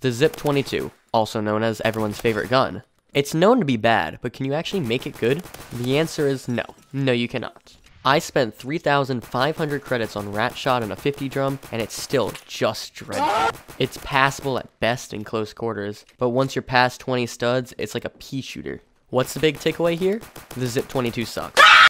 The Zip-22, also known as everyone's favorite gun. It's known to be bad, but can you actually make it good? The answer is no. No, you cannot. I spent 3,500 credits on rat shot and a 50 drum, and it's still just dreadful. It's passable at best in close quarters, but once you're past 20 studs, it's like a pea shooter. What's the big takeaway here? The Zip-22 sucks.